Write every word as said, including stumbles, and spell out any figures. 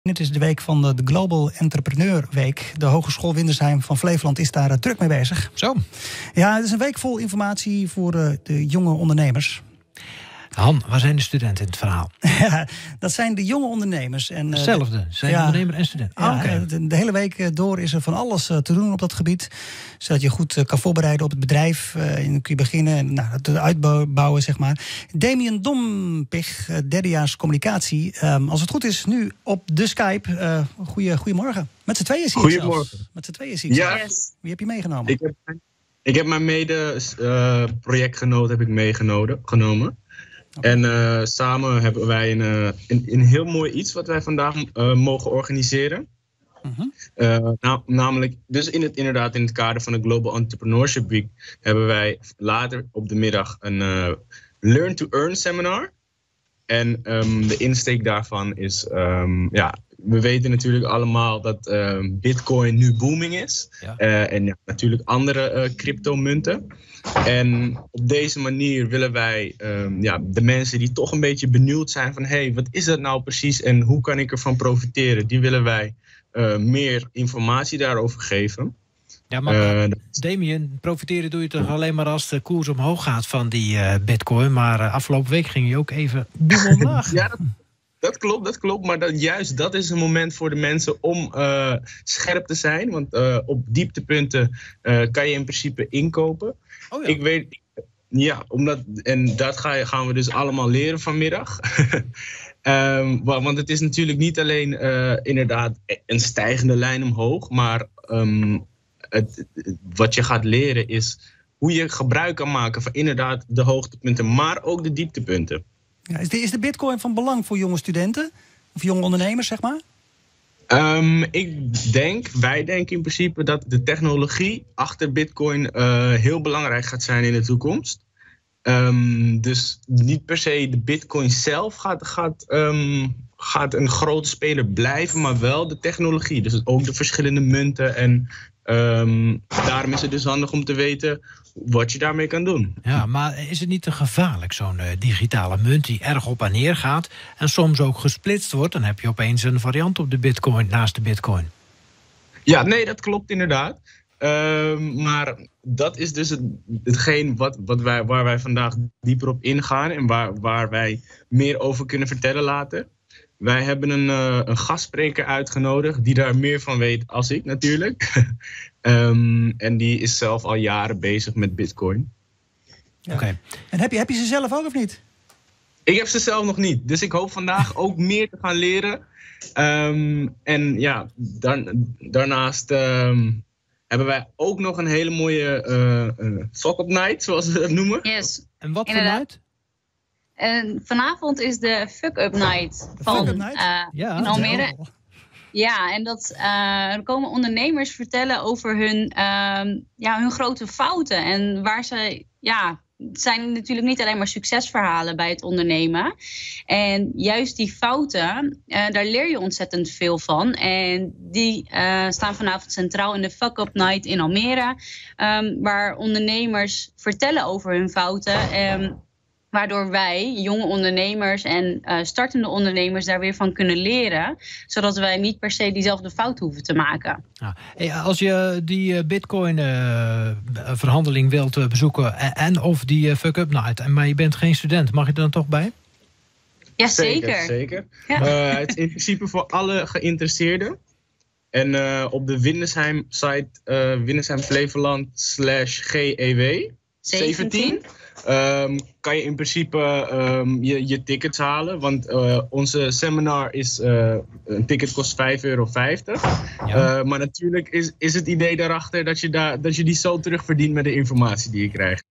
Dit is de week van de Global Entrepreneur Week. De Hogeschool Windersheim van Flevoland is daar druk mee bezig. Zo. Ja, het is een week vol informatie voor uh, de jonge ondernemers. Han, waar zijn de studenten in het verhaal? Ja, dat zijn de jonge ondernemers. En, uh, Hetzelfde, zijn ja, ondernemer en student. Ja, ah, okay. de, de hele week door is er van alles uh, te doen op dat gebied. Zodat je goed uh, kan voorbereiden op het bedrijf. Uh, en dan kun je beginnen en nou, het uitbouwen, zeg maar. Damien Dompig, uh, derdejaars communicatie. Um, als het goed is, nu op de Skype. Uh, goeie, goedemorgen. Met z'n tweeën zie ik Goedemorgen. zelfs. Met z'n tweeën zie ik ja. zelfs. Wie heb je meegenomen? Ik heb, ik heb mijn mede-projectgenoot uh, heb ik meegenomen. Okay. En uh, samen hebben wij een, een, een heel mooi iets wat wij vandaag uh, mogen organiseren. Uh-huh. Uh, na, namelijk, dus in het, inderdaad in het kader van de Global Entrepreneurship Week hebben wij later op de middag een uh, Learn to Earn seminar. En um, de insteek daarvan is, um, ja, we weten natuurlijk allemaal dat uh, Bitcoin nu booming is. Ja. Uh, en ja, natuurlijk andere uh, cryptomunten. En op deze manier willen wij um, ja, de mensen die toch een beetje benieuwd zijn van... hé, hey, wat is dat nou precies en hoe kan ik ervan profiteren? Die willen wij uh, meer informatie daarover geven. Ja, maar uh, Damien, profiteren doe je toch alleen maar als de koers omhoog gaat van die uh, Bitcoin. Maar uh, afgelopen week ging je ook even boem omlaag. Ja, dat, dat klopt, dat klopt. Maar dat, juist dat is een moment voor de mensen om uh, scherp te zijn. Want uh, op dieptepunten uh, kan je in principe inkopen. Oh ja. Ik weet, ja, omdat, en dat ga je, gaan we dus allemaal leren vanmiddag. um, want het is natuurlijk niet alleen uh, inderdaad een stijgende lijn omhoog, maar um, het, wat je gaat leren is hoe je gebruik kan maken van inderdaad de hoogtepunten, maar ook de dieptepunten. Ja, is, de, is de Bitcoin van belang voor jonge studenten of jonge ondernemers, zeg maar? Um, ik denk, wij denken in principe dat de technologie achter Bitcoin uh, heel belangrijk gaat zijn in de toekomst. Um, dus niet per se de Bitcoin zelf gaat, gaat, um, gaat een grote speler blijven, maar wel de technologie. Dus ook de verschillende munten. En um, daarom is het dus handig om te weten wat je daarmee kan doen. Ja, maar is het niet te gevaarlijk, zo'n uh, digitale munt die erg op en neer gaat en soms ook gesplitst wordt? Dan heb je opeens een variant op de Bitcoin naast de Bitcoin. Ja, nee, dat klopt inderdaad. Uh, maar dat is dus het, hetgeen wat, wat wij, waar wij vandaag dieper op ingaan en waar, waar wij meer over kunnen vertellen later. Wij hebben een, uh, een gastspreker uitgenodigd die daar meer van weet als ik natuurlijk. um, en die is zelf al jaren bezig met Bitcoin. Ja. Oké. Okay. En heb je, heb je ze zelf ook of niet? Ik heb ze zelf nog niet. Dus ik hoop vandaag ook meer te gaan leren. Um, en ja, daar, daarnaast um, hebben wij ook nog een hele mooie uh, uh, Fuck Up Night, zoals we dat noemen. Yes. En wat voor night? En vanavond is de Fuck Up Night van Fuck Up Night? Uh, ja, in Almere. Ja, ja en dat, uh, er komen ondernemers vertellen over hun, uh, ja, hun grote fouten. En waar ze, ja, het zijn natuurlijk niet alleen maar succesverhalen bij het ondernemen. En juist die fouten, uh, daar leer je ontzettend veel van. En die uh, staan vanavond centraal in de Fuck Up Night in Almere. Um, waar ondernemers vertellen over hun fouten. Um, Waardoor wij, jonge ondernemers en uh, startende ondernemers, daar weer van kunnen leren. Zodat wij niet per se diezelfde fout hoeven te maken. Ja. Hey, als je die uh, Bitcoin-verhandeling uh, wilt uh, bezoeken en, en of die uh, Fuck Up Night, maar je bent geen student, mag je er dan toch bij? Ja, zeker. Zeker, zeker. Ja. Uh, het is in principe voor alle geïnteresseerden. En uh, op de Windersheim-site uh, Windersheim Flevoland slash G E W zeventien... Um, kan je in principe um, je, je tickets halen. Want uh, onze seminar is, uh, een ticket kost vijf euro vijftig. Ja. Uh, maar natuurlijk is, is het idee daarachter dat je, daar, dat je die zo terugverdient met de informatie die je krijgt.